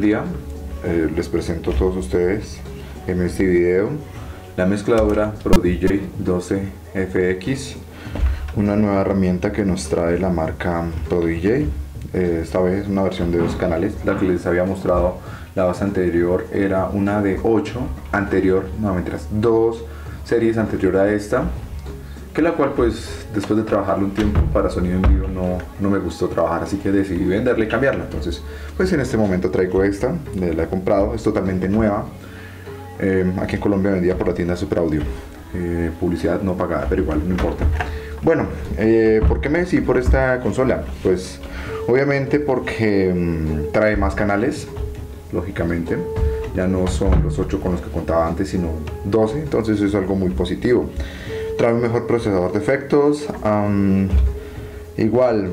día. Les presento a todos ustedes en este video la mezcladora ProDJ 12FX, una nueva herramienta que nos trae la marca ProDJ. Esta vez una versión de 2 canales. La que les había mostrado la base anterior era una de 8 anterior, no mentiras, 2 series anterior a esta, que la cual pues después de trabajarlo un tiempo para sonido en vivo no me gustó trabajar, así que decidí venderla y cambiarla. Entonces pues en este momento traigo esta, la he comprado, es totalmente nueva, aquí en Colombia vendida por la tienda Super Audio, publicidad no pagada, pero igual no importa. Bueno, ¿por qué me decidí por esta consola? Pues obviamente porque trae más canales, lógicamente. Ya no son los 8 con los que contaba antes, sino 12, entonces es algo muy positivo. Trae un mejor procesador de efectos, igual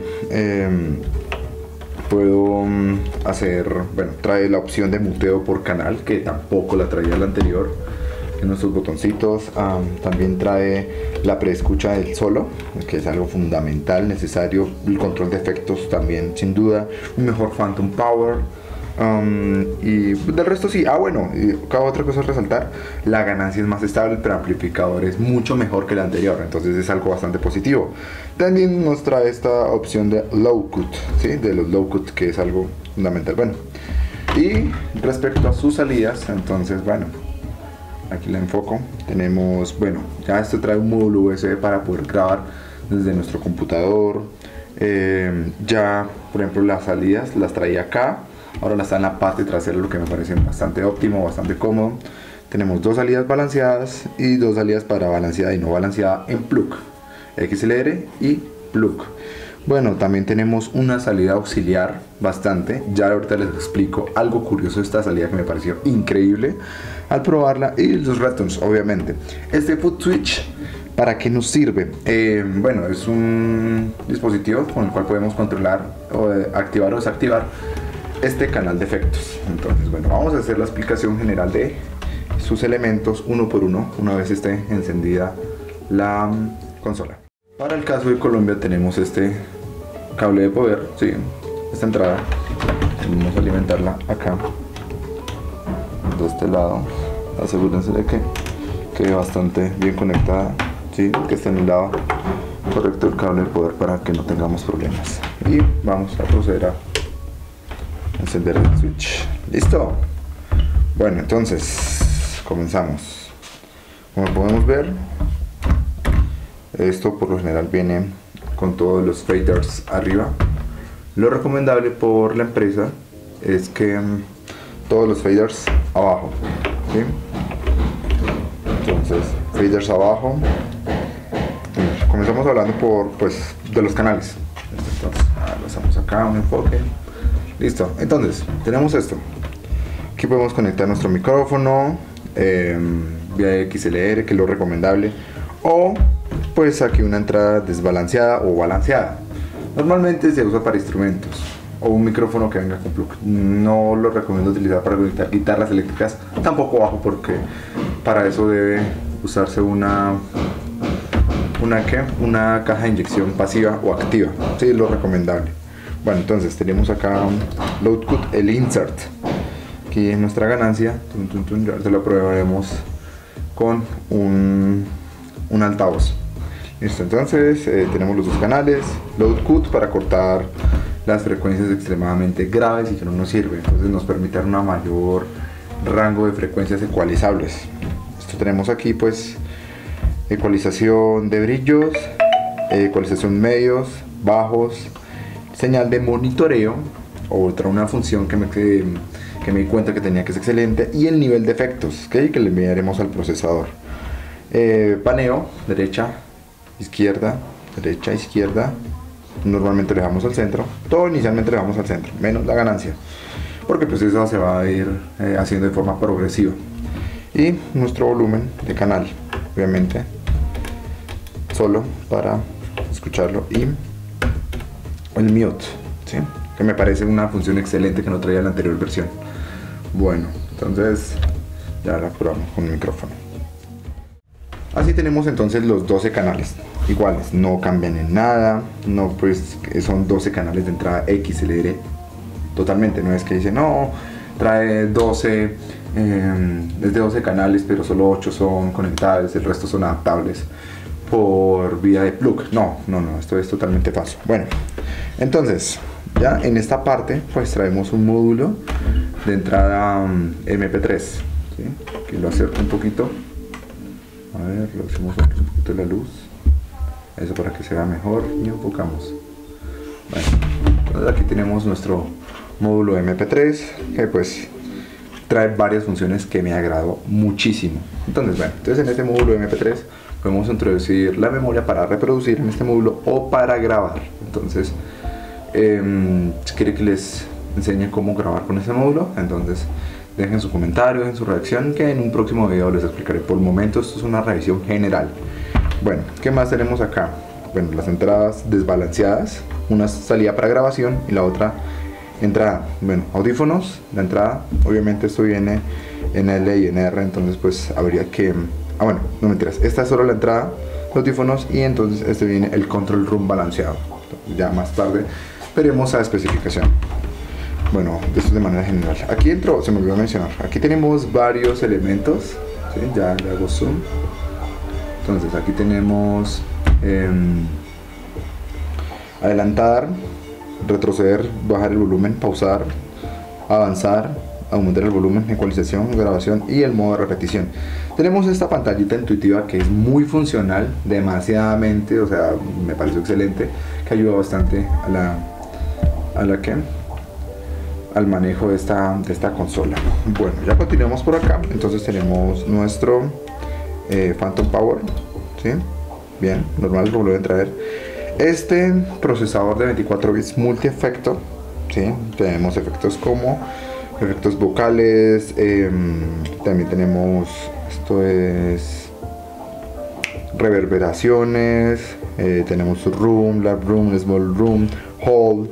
puedo hacer, bueno, trae la opción de muteo por canal, que tampoco la traía la anterior, en nuestros botoncitos. También trae la preescucha del solo, que es algo fundamental, necesario. El control de efectos también, sin duda. Un mejor Phantom Power. Y del resto sí. Bueno, y cada otra cosa a resaltar, la ganancia es más estable, pero el amplificador es mucho mejor que el anterior, entonces es algo bastante positivo. También nos trae esta opción de low cut, ¿sí? De los low cut, que es algo fundamental. Bueno, y respecto a sus salidas, entonces bueno, aquí la enfoco. Tenemos, bueno, ya esto trae un módulo USB para poder grabar desde nuestro computador. Ya, por ejemplo, las salidas las traía acá. Ahora la está en la parte trasera, lo que me parece bastante óptimo, bastante cómodo. Tenemos 2 salidas balanceadas y 2 salidas para balanceada y no balanceada en plug, XLR y plug. Bueno, también tenemos una salida auxiliar bastante. Ya ahorita les explico algo curioso de esta salida que me pareció increíble al probarla, y los returns, obviamente. Este foot switch, ¿para qué nos sirve? Bueno, es un dispositivo con el cual podemos controlar o activar o desactivar este canal de efectos. Entonces bueno, vamos a hacer la explicación general de sus elementos uno por uno una vez esté encendida la consola. Para el caso de Colombia tenemos este cable de poder, ¿sí? Esta entrada, vamos a alimentarla acá de este lado. Asegúrense de que quede bastante bien conectada, ¿sí? Que esté en el lado correcto el cable de poder para que no tengamos problemas. Y vamos a proceder a encender el switch. ¿Listo? Bueno, entonces comenzamos. Como podemos ver, esto por lo general viene con todos los faders arriba. Lo recomendable por la empresa es que todos los faders abajo, ¿sí? Entonces, faders abajo. Comenzamos hablando de los canales. Entonces, lo hacemos acá, un enfoque. Listo, entonces tenemos esto. Aquí podemos conectar nuestro micrófono vía XLR, que es lo recomendable, o pues aquí una entrada desbalanceada o balanceada. Normalmente se usa para instrumentos o un micrófono que venga con plug. No lo recomiendo utilizar para conectar guitarras eléctricas, tampoco bajo, porque para eso debe usarse una caja de inyección pasiva o activa. Sí, es lo recomendable. Bueno, entonces tenemos acá load cut, el insert. Aquí es nuestra ganancia. Ya lo probaremos con un altavoz. Listo, entonces tenemos los 2 canales. Load cut para cortar las frecuencias extremadamente graves y que no nos sirve. Entonces nos permite un mayor rango de frecuencias ecualizables. Esto tenemos aquí pues ecualización de brillos, ecualización medios, bajos, señal de monitoreo, una función que me di cuenta que tenía, que es excelente, y el nivel de efectos, ¿okay? Que le enviaremos al procesador. Paneo, derecha, izquierda, derecha, izquierda. Normalmente le dejamos al centro. Todo inicialmente le dejamos al centro, menos la ganancia, porque pues eso se va a ir haciendo de forma progresiva. Y nuestro volumen de canal, obviamente, solo para escucharlo, y el mute, ¿sí? Que me parece una función excelente que no traía la anterior versión. Bueno, entonces ya la probamos con el micrófono. Así tenemos entonces los 12 canales iguales, no cambian en nada, no, pues son 12 canales de entrada XLR totalmente. No es que dice no, trae 12, es de 12 canales, pero solo 8 son conectables, el resto son adaptables por vía de plug. No, esto es totalmente falso. Bueno, entonces ya en esta parte pues traemos un módulo de entrada MP3, ¿sí? Que lo acerco un poquito, a ver, lo hacemos un poquito la luz, eso para que se vea mejor y enfocamos. Bueno, entonces aquí tenemos nuestro módulo MP3 que pues trae varias funciones que me agradó muchísimo. Entonces bueno, en este módulo MP3 podemos introducir la memoria para reproducir en este módulo o para grabar. Entonces si quiere que les enseñe cómo grabar con este módulo, entonces dejen su comentario, dejen su reacción, que en un próximo video les explicaré. Por el momento esto es una revisión general. Bueno, ¿qué más tenemos acá? Bueno, las entradas desbalanceadas, una salida para grabación y la otra entrada. Bueno, audífonos, la entrada, obviamente esto viene en L y en R, entonces pues habría que... bueno, no mentiras, esta es solo la entrada, los audífonos, y entonces este viene el control room balanceado. Entonces, ya más tarde veremos a especificación. Bueno, esto es de manera general. Aquí dentro, se me olvidó mencionar, aquí tenemos varios elementos, ¿sí? Ya le hago zoom. Entonces aquí tenemos adelantar, retroceder, bajar el volumen, pausar, avanzar, aumentar el volumen, ecualización, grabación y el modo de repetición. Tenemos esta pantallita intuitiva que es muy funcional, demasiadamente, o sea, me pareció excelente, que ayuda bastante al manejo de esta consola. Bueno, ya continuamos por acá. Entonces tenemos nuestro Phantom Power, ¿sí? Bien, normal, lo vuelvo a traer. Este procesador de 24 bits multi-efecto, ¿sí? Tenemos efectos como efectos vocales, también tenemos, esto es reverberaciones, tenemos room, lab room, small room, hall,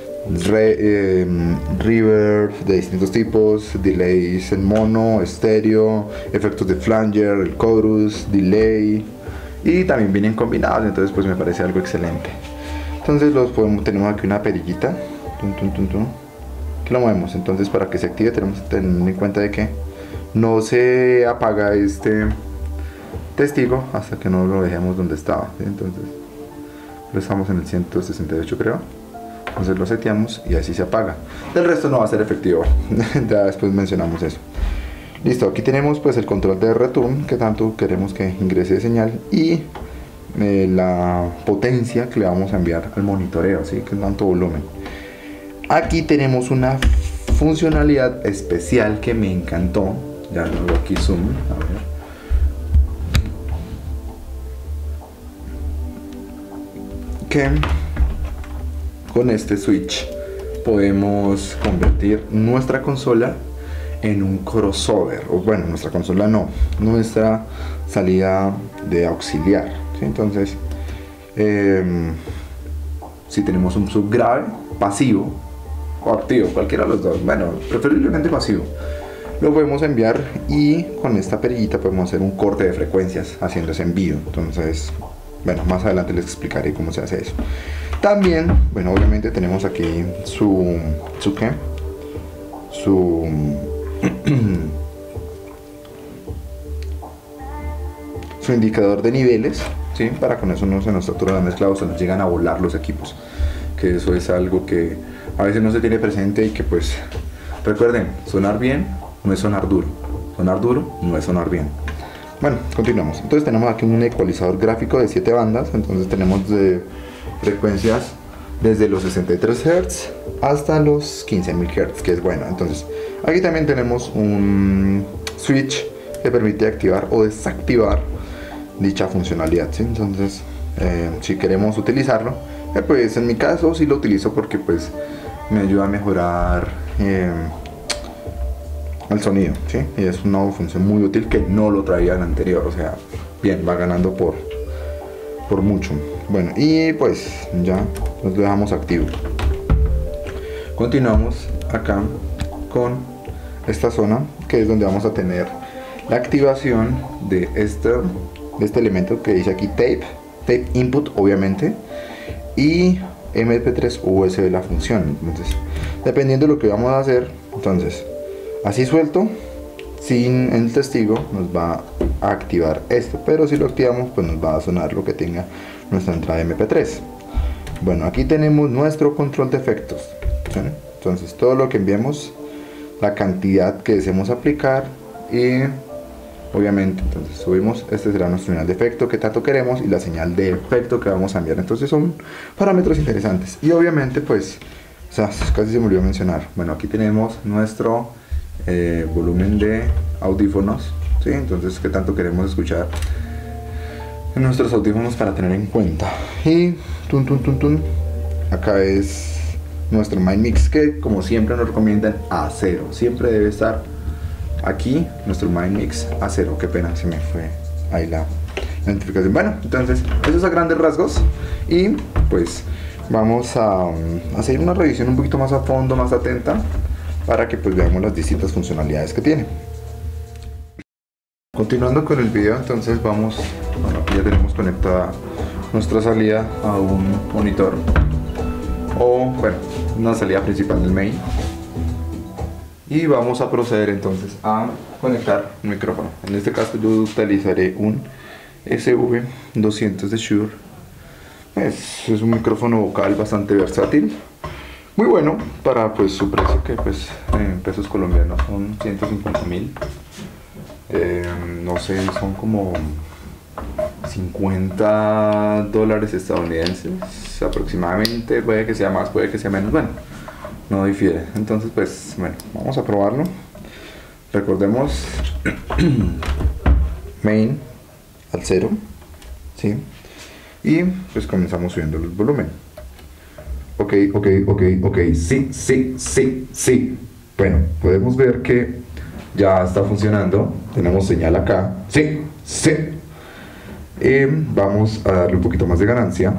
reverb de distintos tipos, delays en mono, estéreo, efectos de flanger, el chorus, delay, y también vienen combinados, entonces pues me parece algo excelente. Entonces tenemos aquí una perillita, que lo movemos. Entonces para que se active tenemos que tener en cuenta de que no se apaga este testigo hasta que no lo dejemos donde estaba, ¿sí? Entonces lo estamos en el 168 creo. Entonces lo seteamos y así se apaga. Del resto no va a ser efectivo. Ya después mencionamos eso. Listo, aquí tenemos pues el control de return, que tanto queremos que ingrese señal, y la potencia que le vamos a enviar al monitoreo, ¿sí? Que es tanto volumen. Aquí tenemos una funcionalidad especial que me encantó. Ya lo hago aquí zoom, a ver. Que con este switch podemos convertir nuestra consola en un crossover, o bueno, nuestra consola no, nuestra salida de auxiliar, ¿sí? Entonces si tenemos un subgrave pasivo o activo, cualquiera de los dos, bueno, preferiblemente pasivo, lo podemos enviar, y con esta perillita podemos hacer un corte de frecuencias haciendo ese envío. Entonces, bueno, más adelante les explicaré cómo se hace eso. También, bueno, obviamente tenemos aquí su indicador de niveles, ¿sí? Para con eso no se nos satura la mezcla o se nos llegan a volar los equipos, que eso es algo que a veces no se tiene presente, y que pues recuerden, sonar bien no es sonar duro no es sonar bien. Bueno, continuamos. Entonces tenemos aquí un ecualizador gráfico de 7 bandas. Entonces tenemos de frecuencias desde los 63 Hz hasta los 15.000 Hz, que es bueno. Entonces aquí también tenemos un switch que permite activar o desactivar dicha funcionalidad, ¿sí? Entonces si queremos utilizarlo, pues en mi caso sí lo utilizo porque pues me ayuda a mejorar el sonido, ¿sí? Y es una función muy útil que no lo traía el anterior. O sea, bien, va ganando por mucho. Bueno, y pues ya nos dejamos activo. Continuamos acá con esta zona, que es donde vamos a tener la activación de este elemento que dice aquí tape input, obviamente, y MP3 USB la función. Entonces, dependiendo de lo que vamos a hacer, entonces Así suelto, sin el testigo, nos va a activar esto, pero si lo activamos pues nos va a sonar lo que tenga nuestra entrada MP3. Bueno, aquí tenemos nuestro control de efectos, ¿sí? Entonces todo lo que enviemos, la cantidad que deseemos aplicar y obviamente entonces subimos, este será nuestro señal de efecto que tanto queremos y la señal de efecto que vamos a enviar. Entonces son parámetros interesantes y obviamente pues, o sea, casi se me olvidó mencionar, bueno, aquí tenemos nuestro volumen de audífonos, ¿sí? Entonces qué tanto queremos escuchar en nuestros audífonos para tener en cuenta. Y acá es nuestro Mind Mix, que como siempre nos recomiendan a 0, siempre debe estar aquí nuestro Mind Mix a 0. Qué pena, se me fue ahí la identificación. Bueno, entonces eso es a grandes rasgos y pues vamos a hacer una revisión un poquito más a fondo, más atenta, para que pues veamos las distintas funcionalidades que tiene. Continuando con el video, entonces vamos, bueno, aquí ya tenemos conectada nuestra salida a un monitor o bueno, una salida principal del main, y vamos a proceder entonces a conectar un micrófono. En este caso yo utilizaré un SV200 de Shure. Es un micrófono vocal bastante versátil, muy bueno para pues su precio, que pues en pesos colombianos son 150.000. No sé, son como $50 estadounidenses aproximadamente, puede que sea más, puede que sea menos, bueno, no difiere. Entonces pues bueno, vamos a probarlo. Recordemos main al 0, ¿sí? Y pues comenzamos subiendo el volumen. Ok, sí. Bueno, podemos ver que ya está funcionando, tenemos señal acá, sí. Vamos a darle un poquito más de ganancia.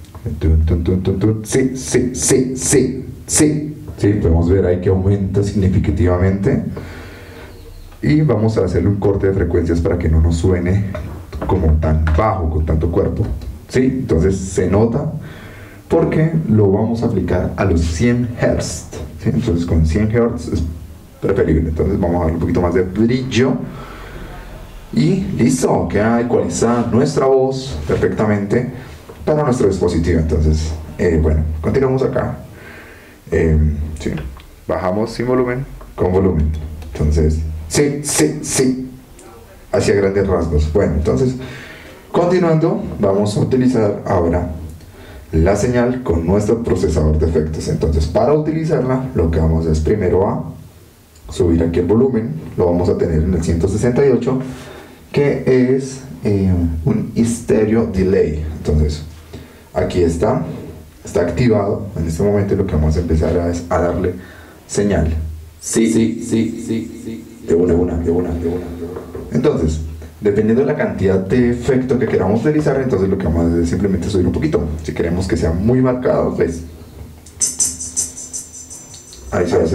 Sí, podemos ver ahí que aumenta significativamente. Y vamos a hacerle un corte de frecuencias para que no nos suene como tan bajo, con tanto cuerpo. Sí, entonces se nota porque lo vamos a aplicar a los 100 Hz. ¿Sí? Entonces con 100 Hz es preferible. Entonces vamos a darle un poquito más de brillo. Y listo, queda ecualizada nuestra voz perfectamente para nuestro dispositivo. Entonces, bueno, continuamos acá. Sí, bajamos sin volumen, con volumen. Entonces, sí, hacia grandes rasgos. Bueno, entonces, continuando, vamos a utilizar ahora la señal con nuestro procesador de efectos. Entonces, para utilizarla, lo que vamos es primero a subir aquí el volumen. Lo vamos a tener en el 168, que es un stereo delay. Entonces aquí está activado en este momento, y lo que vamos a empezar es a darle señal. Sí, de una. Entonces, dependiendo de la cantidad de efecto que queramos utilizar, entonces lo que vamos a hacer es simplemente subir un poquito. Si queremos que sea muy marcado, pues ahí se va.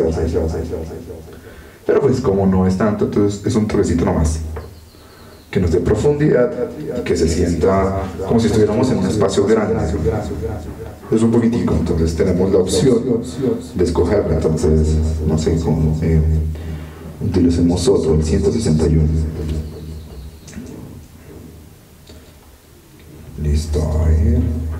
Pero pues como no es tanto, entonces es un toquecito nomás, que nos dé profundidad y que se sienta como si estuviéramos en un espacio grande. Es un poquitico, entonces tenemos la opción de escogerla. Entonces, no sé cómo utilicemos otro, el 161. Listo, a ver.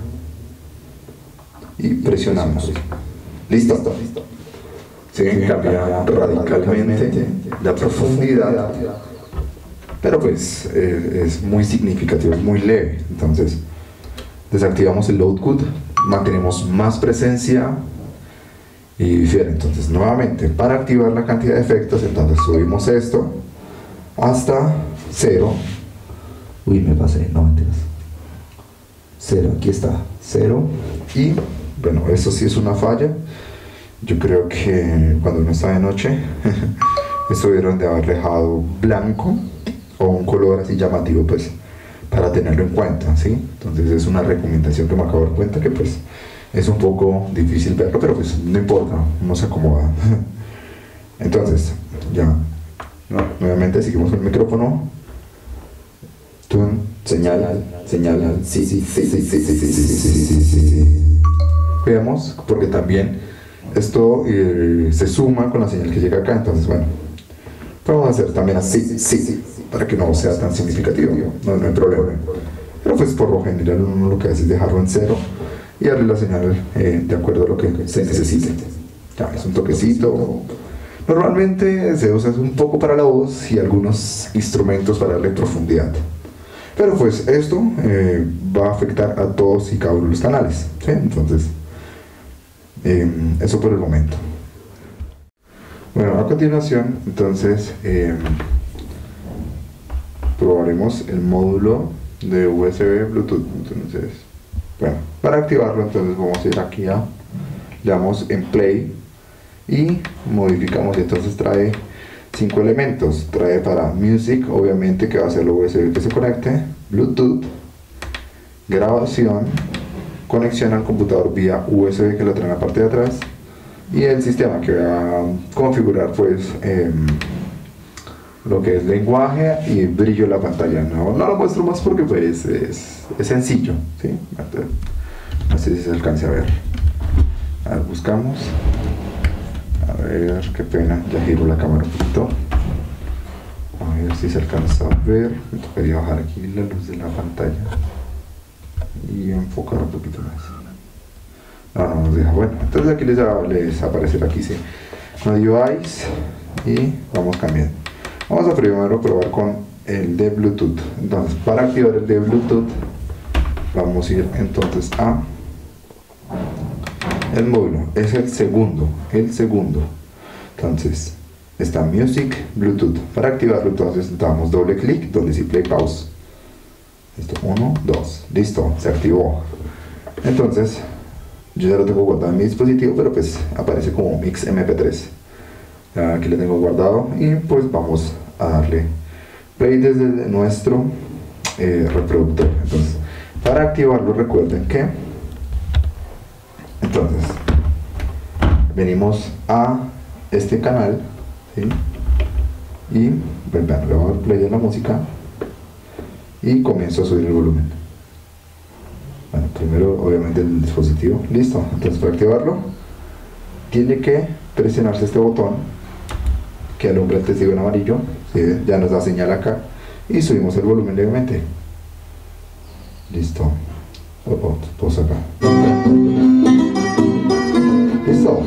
Y presionamos. Listo. Sí, cambia radicalmente la profundidad, pero pues es muy significativo, es muy leve. Entonces desactivamos el load cut, mantenemos más presencia y difiere. Entonces nuevamente, para activar la cantidad de efectos, entonces subimos esto hasta 0. Uy, me pasé, no mentiras. 0, aquí está, 0. Y bueno, eso sí es una falla. Yo creo que cuando uno está de noche estuvieron de haber dejado blanco o un color así llamativo, pues para tenerlo en cuenta, ¿sí? Entonces es una recomendación que me acabo de dar cuenta, que pues es un poco difícil verlo, pero pues no importa, uno se acomoda. Entonces ya, nuevamente seguimos con el micrófono. Señal, sí. Veamos, porque también esto se suma con la señal que llega acá. Entonces bueno, Vamos a hacer también así, sí, para que no sea tan significativo, no hay problema. Pero pues por lo general uno lo que hace es dejarlo en 0 y darle la señal de acuerdo a lo que se necesite. Ya, es un toquecito. Normalmente se usa un poco para la voz y algunos instrumentos para darle profundidad. Pero pues esto va a afectar a todos y cada uno de los canales, ¿sí? Entonces, eso por el momento. Bueno, a continuación, entonces, probaremos el módulo de USB Bluetooth. Entonces, bueno, para activarlo, entonces vamos a ir aquí le damos en Play y modificamos. Entonces trae 5 elementos. Trae para Music, obviamente, que va a ser el USB que se conecte, Bluetooth, grabación, conexión al computador vía USB que lo trae en la parte de atrás, y el sistema que va a configurar pues lo que es lenguaje y brillo de la pantalla. No lo muestro más porque pues es sencillo, ¿sí? No sé si se alcance a ver. A ver, buscamos. A ver, qué pena, ya giro la cámara un poquito. A ver si se alcanza a ver. Me tocaría bajar aquí la luz de la pantalla y enfocar un poquito más. No nos deja. Bueno, entonces aquí les aparecerá aquí, sí, no device, y vamos cambiando. Vamos a primero probar con el de Bluetooth. Entonces, para activar el de Bluetooth, vamos a ir entonces a el módulo. Es el segundo. Entonces, está Music, Bluetooth. Para activarlo, entonces damos doble clic donde sí play pause. Listo, 1, 2, listo, se activó. Entonces, yo ya lo tengo guardado en mi dispositivo, pero pues aparece como Mix MP3. Aquí lo tengo guardado y pues vamos a darle play desde nuestro reproductor. Entonces, para activarlo, recuerden que entonces venimos a este canal, ¿sí? Y le voy a dar play a la música y comienzo a subir el volumen. Bueno, primero obviamente el dispositivo, listo. Entonces, para activarlo tiene que presionarse este botón que alumbra el testigo en amarillo, ¿sí? Ya nos da señal acá, y subimos el volumen levemente. Listo. Pausa acá. Listo.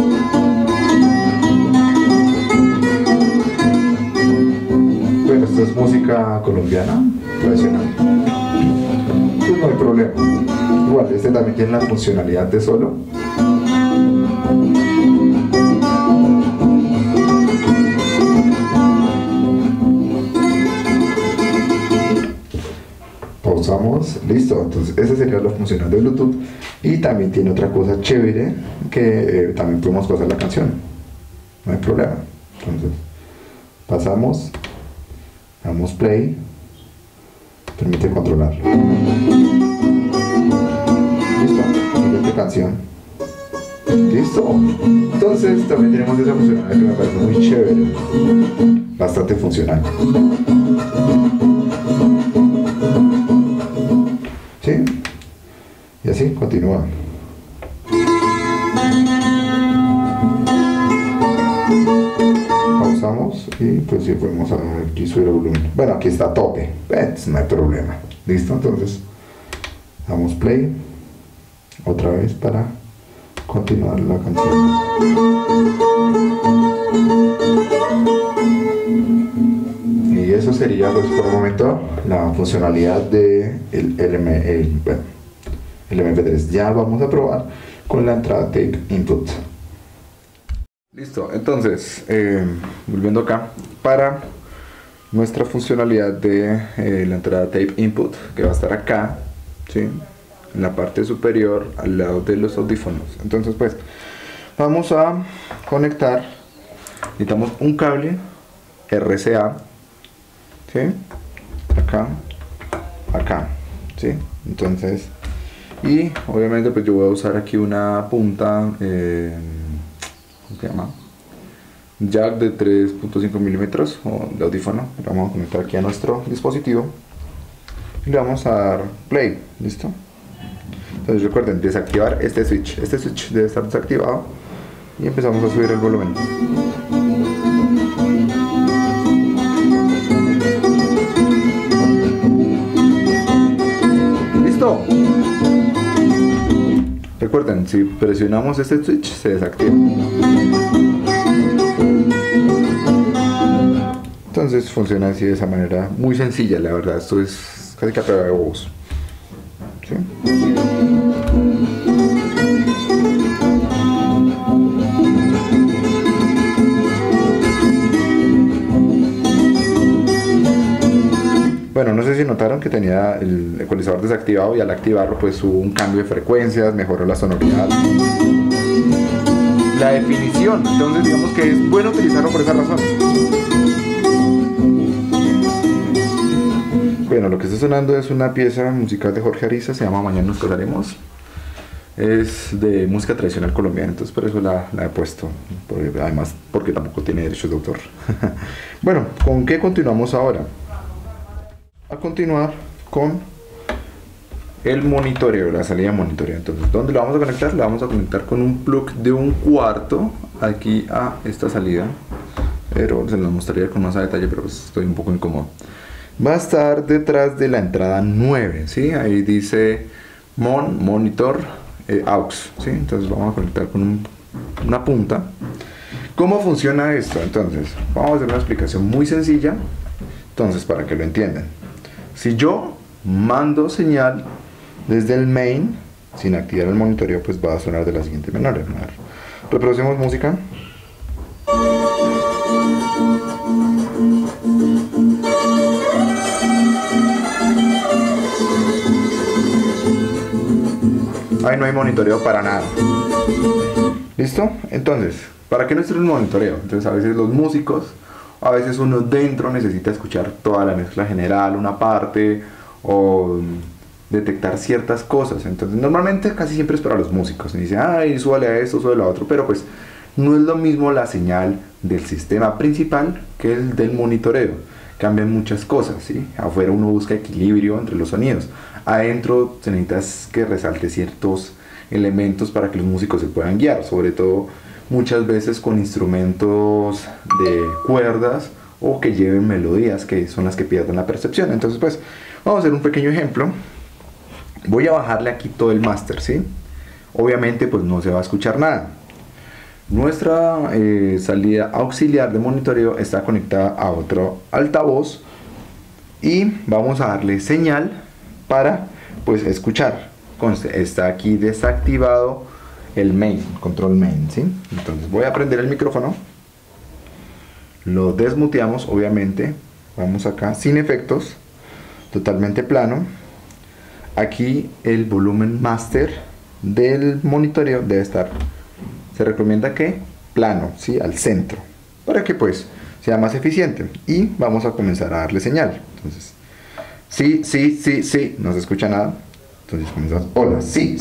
Bueno, esto es música colombiana tradicional, pues no hay problema. Igual, este también tiene la funcionalidad de solo. Pausamos, listo. Entonces esa sería la funcionalidad de Bluetooth. Y también tiene otra cosa chévere, que también podemos pasar la canción, no hay problema. Entonces pasamos, damos play, permite controlarlo. Listo, siguiente canción. Listo. Entonces también tenemos esa funcionalidad que me parece muy chévere, bastante funcional. ¿Sí? Y así continúa. Pausamos y pues si podemos aquí subir el volumen. Bueno, aquí está a tope, pues no hay problema. Listo, entonces damos play otra vez para continuar la canción. Y eso sería pues por el momento la funcionalidad de el MP3. Ya vamos a probar con la entrada tape input. Listo, entonces volviendo acá, para nuestra funcionalidad de la entrada tape input, que va a estar acá, ¿sí?, en la parte superior al lado de los audífonos. Entonces pues vamos a conectar, necesitamos un cable RCA, ¿sí?, acá, ¿sí? Entonces, y obviamente pues yo voy a usar aquí una punta, ¿cómo se llama? Jack de 3.5 milímetros de audífono. Lo vamos a conectar aquí a nuestro dispositivo y le vamos a dar play. Listo. Entonces recuerden desactivar este switch debe estar desactivado y empezamos a subir el volumen. Recuerden, si presionamos este switch se desactiva. Entonces funciona así, de esa manera muy sencilla, la verdad. Esto es casi que a prueba de voz, ¿sí? Bueno, no sé si notaron que tenía el ecualizador desactivado y al activarlo pues hubo un cambio de frecuencias, mejoró la sonoridad, la definición. Entonces digamos que es bueno utilizarlo por esa razón. Bueno, lo que está sonando es una pieza musical de Jorge Ariza, se llama Mañana nos casaremos. Es de música tradicional colombiana, entonces por eso la he puesto, además porque tampoco tiene derechos de autor. Bueno, ¿con qué continuamos ahora? A continuar con el monitoreo, la salida de monitoreo. Entonces, ¿dónde lo vamos a conectar? Lo vamos a conectar con un plug de 1/4 aquí a esta salida, pero se lo mostraría con más a detalle, pero pues estoy un poco incómodo. Va a estar detrás de la entrada 9, ¿sí? Ahí dice monitor aux, ¿sí? Entonces vamos a conectar con una punta. ¿Cómo funciona esto? Entonces, vamos a hacer una explicación muy sencilla, entonces para que lo entiendan. Si yo mando señal desde el main sin activar el monitoreo, pues va a sonar de la siguiente manera. Reproducimos música. Ahí no hay monitoreo para nada. ¿Listo? Entonces, ¿para qué no sirve el monitoreo? Entonces a veces los músicos, a veces uno dentro necesita escuchar toda la mezcla general, una parte, o detectar ciertas cosas. Entonces normalmente casi siempre es para los músicos. Y dicen, ay, súbale a esto, súbale a otro, pero pues no es lo mismo la señal del sistema principal que el del monitoreo. Cambian muchas cosas, ¿sí? Afuera uno busca equilibrio entre los sonidos. Adentro se necesita que resalte ciertos elementos para que los músicos se puedan guiar, sobre todo muchas veces con instrumentos de cuerdas o que lleven melodías que son las que pierden la percepción. Entonces pues vamos a hacer un pequeño ejemplo. Voy a bajarle aquí todo el máster, ¿sí? Obviamente pues no se va a escuchar nada. Nuestra salida auxiliar de monitoreo está conectada a otro altavoz y vamos a darle señal para pues escuchar. Conste, está aquí desactivado el main, control main, ¿sí? Entonces voy a prender el micrófono, lo desmuteamos, obviamente, vamos acá sin efectos, totalmente plano. Aquí el volumen master del monitoreo debe estar, se recomienda que plano, ¿sí? Al centro, para que pues sea más eficiente. Y vamos a comenzar a darle señal. Entonces, sí, no se escucha nada. Entonces comenzamos, hola, sí,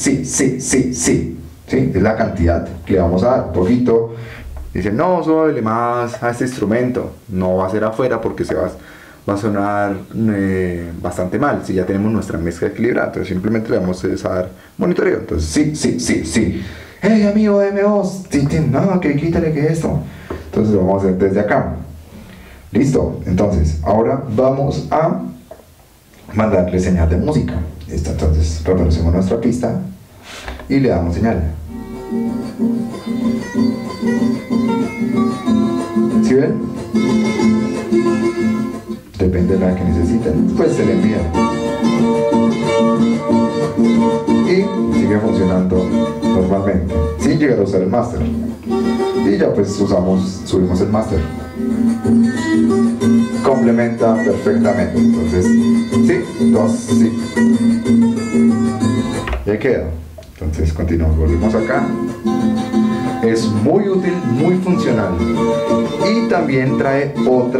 sí, es la cantidad que le vamos a dar, poquito. Dice, no, súbele más a este instrumento, no va a ser afuera porque va a sonar bastante mal si ya tenemos nuestra mezcla equilibrada. Entonces simplemente le vamos a dar monitoreo. Entonces, sí, hey amigo de voz, no, que quítale que esto. Entonces lo vamos a hacer desde acá. Listo, entonces ahora vamos a mandarle señal de música. Listo, entonces reproducimos nuestra pista y le damos señal. ¿Sí ven? Depende de la que necesiten, pues se le envía. Y sigue funcionando normalmente, sin llegar a usar el máster. Y ya pues subimos el máster. Complementa perfectamente. Entonces, sí, dos, sí. Ya queda. Entonces continuamos, volvemos acá. Es muy útil, muy funcional. Y también trae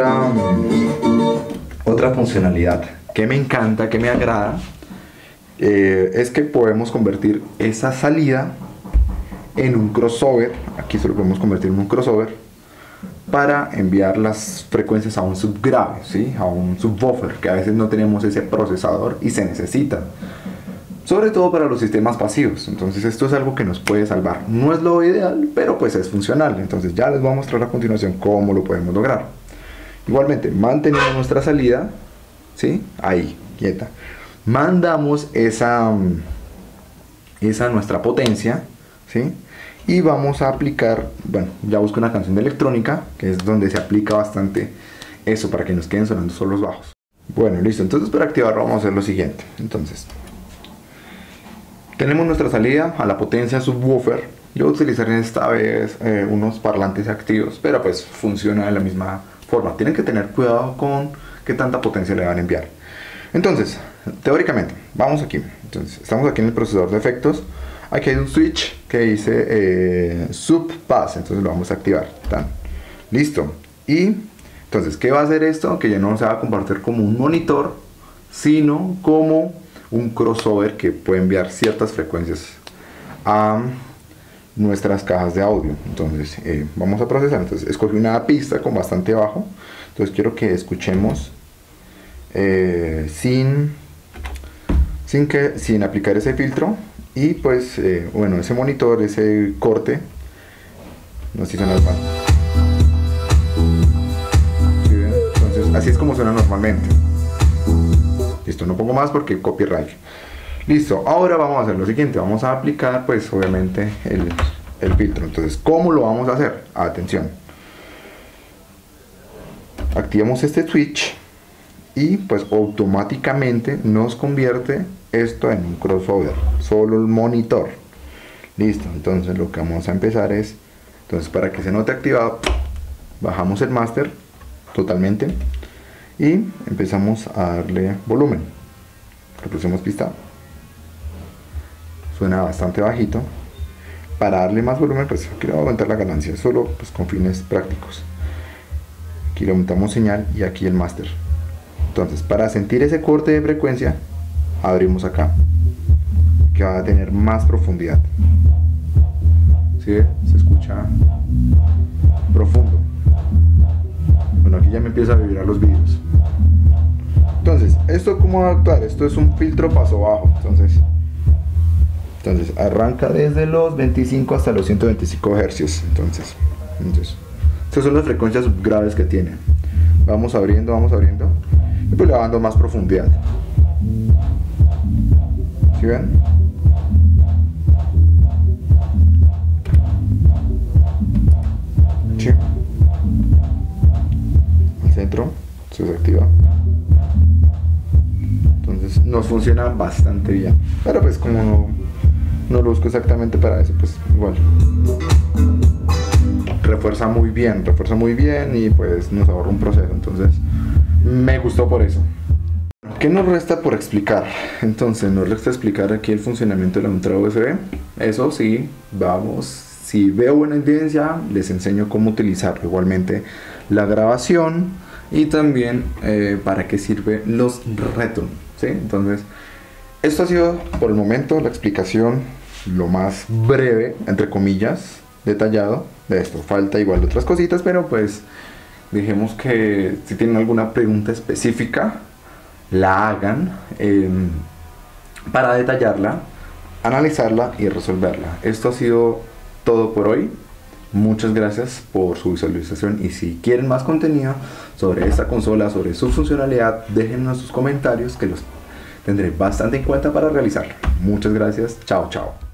otra funcionalidad que me encanta, que me agrada. Es que podemos convertir esa salida en un crossover. Aquí se lo podemos convertir en un crossover para enviar las frecuencias a un subgrave, ¿sí? A un subwoofer, que a veces no tenemos ese procesador y se necesita, sobre todo para los sistemas pasivos. Entonces esto es algo que nos puede salvar. No es lo ideal, pero pues es funcional. Entonces ya les voy a mostrar a continuación cómo lo podemos lograr. Igualmente, manteniendo nuestra salida, ¿sí? Ahí, quieta. Mandamos esa esa nuestra potencia, ¿sí? Y vamos a aplicar, bueno, ya busco una canción de electrónica, que es donde se aplica bastante eso, para que nos queden sonando solo los bajos. Bueno, listo, entonces para activarlo vamos a hacer lo siguiente. Entonces, tenemos nuestra salida a la potencia subwoofer. Yo utilizaré esta vez unos parlantes activos, pero pues funciona de la misma forma. Tienen que tener cuidado con qué tanta potencia le van a enviar. Entonces, teóricamente, vamos aquí. Entonces, estamos aquí en el procesador de efectos. Aquí hay un switch que dice sub pass, entonces lo vamos a activar. ¿Tan? Listo. Y entonces, ¿qué va a hacer esto? Que ya no se va a compartir como un monitor, sino como un crossover que puede enviar ciertas frecuencias a nuestras cajas de audio. Entonces, vamos a procesar. Entonces, escogí una pista con bastante bajo. Entonces, quiero que escuchemos sin aplicar ese filtro. Y pues, bueno, ese monitor, ese corte, no sé si suena mal. ¿Sí ven? Entonces, así es como suena normalmente. Listo, no pongo más porque copyright. Listo, ahora vamos a hacer lo siguiente. Vamos a aplicar, pues, obviamente, el filtro. Entonces, ¿cómo lo vamos a hacer? Atención. Activamos este switch y pues automáticamente nos convierte esto en un crossover, solo el monitor. Listo, entonces lo que vamos a empezar es, entonces para que se note activado, bajamos el máster totalmente y empezamos a darle volumen. Reproducimos pista, suena bastante bajito. Para darle más volumen, pues quiero aumentar la ganancia, solo pues con fines prácticos. Aquí le aumentamos señal y aquí el máster. Entonces, para sentir ese corte de frecuencia, abrimos acá, que va a tener más profundidad. ¿Sí? Se escucha profundo. Bueno, aquí ya me empieza a vibrar los vidrios. Entonces, ¿esto cómo va a actuar? Esto es un filtro paso bajo. Entonces arranca desde los 25 hasta los 125 Hz. Entonces, estas son las frecuencias graves que tiene. Vamos abriendo. Y pues le va dando más profundidad. ¿Sí ven? Sí. El centro se desactiva. Entonces nos funciona bastante bien. Pero pues como no lo busco exactamente para eso, pues igual. Refuerza muy bien y pues nos ahorra un proceso. Entonces me gustó por eso. ¿Qué nos resta por explicar? Entonces nos resta explicar aquí el funcionamiento de la entrada USB. Eso sí, vamos, si veo buena evidencia les enseño cómo utilizarlo. Igualmente la grabación y también para qué sirve los return, ¿sí? Entonces esto ha sido por el momento la explicación lo más breve, entre comillas, detallado de esto. Falta igual otras cositas, pero pues dejemos que si tienen alguna pregunta específica la hagan para detallarla, analizarla y resolverla. Esto ha sido todo por hoy. Muchas gracias por su visualización y si quieren más contenido sobre esta consola, sobre su funcionalidad, déjennos sus comentarios que los tendré bastante en cuenta para realizarlo. Muchas gracias. Chao, chao.